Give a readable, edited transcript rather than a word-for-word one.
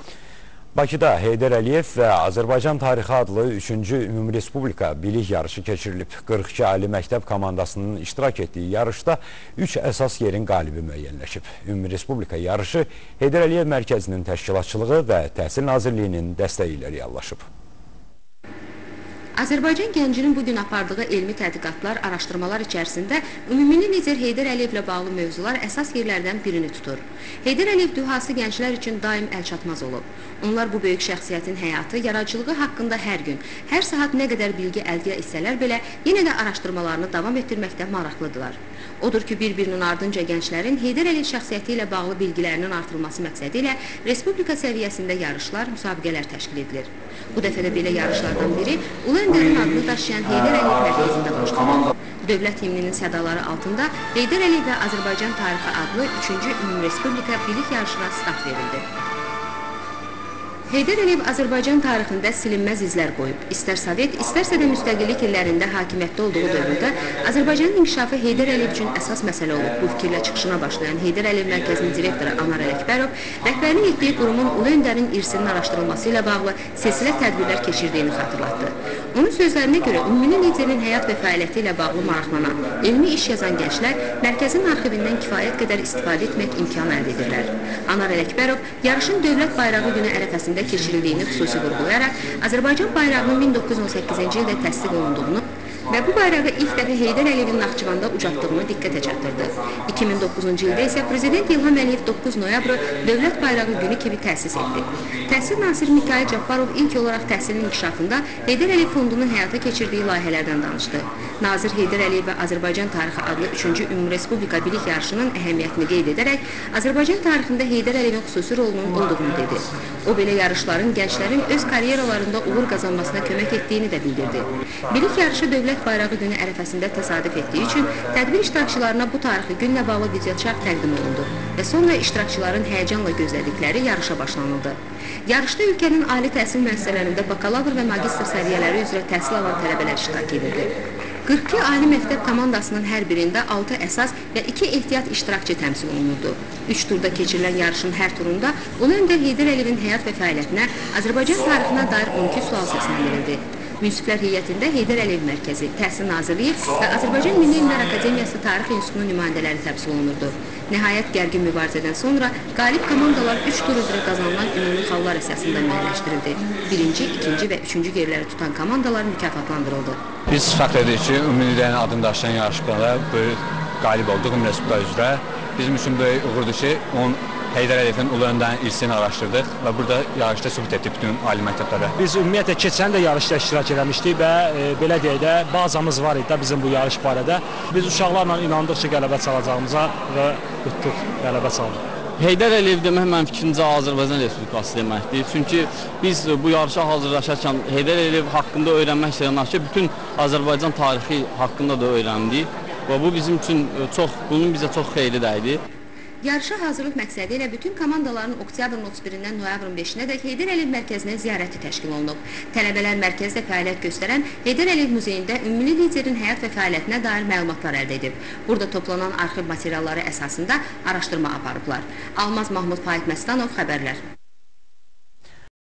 Bakıda Heydər Əliyev və Azərbaycan tarixi adlı 3-cü Ümumrespublika bilik yarışı keçirilib. 42 ali məktəb komandasının iştirak etdiyi yarışda 3 əsas yerin qalibi müəyyənləşib. Ümumrespublika yarışı Heydər Əliyev Mərkəzinin təşkilatçılığı və Təhsil Nazirliyinin dəstəyi ilə reallaşıb. Azərbaycan gəncinin bugün apardığı elmi tədqiqatlar, araşdırmalar içərisində ümumilli lider Heydər Əliyevlə bağlı mövzular əsas yerlərdən birini tutur. Heydər Əliyev dühası gənclər üçün daim əlçatmaz olub. Onlar bu böyük şəxsiyyətin həyatı, yaradıcılığı haqqında hər gün, hər saat nə qədər bilgi əldə etsələr belə, yenə də araşdırmalarını davam etdirməkdə maraqlıdırlar. Odur ki, bir-birinin ardınca gənclərin Heydər Əliyev şəxsiyyəti ilə bağlı bilgilərinin artırılması məqsədi ilə Respublika səviyyəsində yarışlar, müsabiqələr təşkil edilir. Bu dəfə də belə yarışlardan biri Ulu Öndərin adını daşıyan Heydər Əliyev Mərkəzində başlanır. Dövlət himninin sədaları altında Heydər Əliyev və Azərbaycan tarixi adlı 3-cü Ümumrespublika bilik yarışına start verildi. Heydər Əliyev Azərbaycan tarixində silinməz izlər qoyub. İstər Sovet, istərsə də müstəqillik illərində hakimiyyətdə olduğu dövrdə Azərbaycanın inkişafı Heydər Əliyev üçün əsas məsələ olub. Bu fikirlə çıxışına başlayan Heydər Əliyev Mərkəzinin direktoru Anar Ələkbərov rəhbərlik etdiyi qurumun Ulu Öndərin irsinin araşdırılması ilə bağlı silsilə tədbirlər keçirdiyini xatırlatdı. Onun sözlərinə görə ümumi liderin həyat və fəaliyyəti ilə bağlı maraqlanan, elmi iş yazan gənclər mərkəzin arxivindən kifayət qədər istifadə etmək imkanı əldə edirlər. Anar Ələkbərov yarışın dövlət bayrağı günü ərəfəsində keçirildiyini xüsusi vurğulayaraq Azərbaycan bayrağının 1918-ci ildə təsdiq olunduğunu və bu bayrağı ilk dəfə Heydər Əliyevin Naxçıvanda ucaltdığını diqqətə çatdırdı. 2009-cu ildə isə Prezident İlham Əliyev 9 noyabrı Dövlət Bayrağı günü kimi təsis etdi. Təhsil naziri Mikayıl Cabbarov ilk olaraq təhsilin inkişafında Heydər Əliyev fondunun həyata keçirdiyi layihələrdən danışdı. Nazir Heydər Əliyev və Azərbaycan tarixi adlı 3-cü Ümumrespublika bilik yarışının əhəmiyyətini qeyd edərək Azərbaycan tarixində Heydər Əliyevin xüsusi rolunun olduğunu dedi. O belə yarışların gənclərin öz karyeralarında uğur qazanmasına kömək etdiyini də bildirdi. Bilik yarışı Dövlət Bayrağı günü ərəfəsində təsadüf etdiyi üçün tədbir iştirakçılarına bu tarixi günlə bağlı videoçarx təqdim olundu və sonra iştirakçıların həyəcanla gözlədikləri yarışa başlanıldı. Yarışda ölkənin ali təhsil müəssisələrində bakalavr və magistr səviyyələri üzrə təhsil alan tələbələr iştirak edirdi. 42 ali məktəb komandasının hər birində 6 əsas və 2 ehtiyat iştirakçı təmsil olunurdu. 3 turda keçirilən yarışın hər turunda Ulu Öndər Heydər Əliyevin həyat və fəaliyyətinə, Azərbaycan tarixinə dair 12 sual səsləndirildi. Münsiflər heyətində Heydər Əliyev Mərkəzi, Təhsil Nazirliyi və Azərbaycan Milli Elmlər Akademiyası Tarix İnstitutunun nümayəndələri təmsil olunurdu. Nəhayət gərgin mübarizədən sonra qalib komandalar 3 tur üzrə qazanılan ümumi xallar əsasında müəyyənləşdirildi. Birinci, ikinci və üçüncü yerləri tutan komandalar mükafatlandırıldı. Biz fəxr edirik ki, ümumi liderin adını daşıyan yarışmada böyük qalib olduq Ümumrespublika üzrə. Bizim üçün böyük uğurdur ki, Heydər Əliyevin Ulu Öndərin irsini araşdırdıq və burada yarışda sübut etdik bütün ali məktəblərə. Biz ümumiyyətlə keçən də yarışda iştirak eləmişdik və belə deyək də bazamız var idi bizim bu yarış barədə. Biz uşaqlarla inandıq ki, qələbə çalacağımıza və tutduq, qələbə çaldıq. Heydər Əliyev demək mənim fikrimcə Azərbaycan Respublikası deməkdir. Çünki biz bu yarışa hazırlaşarkən Heydər Əliyev haqqında öyrənmək istəyənlər ki, bütün Azərbaycan tarixi haqqında da öyrəndik və bu bizim üçün bunun bizə çox xeyri dəydi. Yarışa hazırlıq məqsədi ilə bütün komandaların oktyabrın 31-dən noyabrın 5-nə dək Heydər Əliyev Mərkəzinə ziyarəti təşkil olunub. Tələbələr mərkəzdə fəaliyyət göstərən Heydər Əliyev Muzeyində ümumi liderin həyat və fəaliyyətinə dair məlumatlar əldə edib. Burada toplanan arxiv materialları əsasında araşdırma aparıblar. Almaz Mahmud Faiq Məstanov xəbərlər.